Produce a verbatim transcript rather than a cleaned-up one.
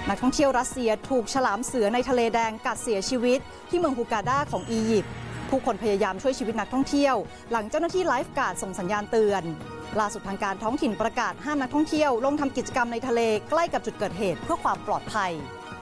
นักท่องเที่ยวรัสเซียถูกฉลามเสือในทะเลแดงกัดเสียชีวิตที่เมืองฮูกาดาของอียิปต์ผู้คนพยายามช่วยชีวิตนักท่องเที่ยวหลังเจ้าหน้าที่ไลฟ์การ์ดส่งสัญญาณเตือนล่าสุดทางการท้องถิ่นประกาศห้ามนักท่องเที่ยวลงทำกิจกรรมในทะเลใกล้กับจุดเกิดเหตุเพื่อความปลอดภัย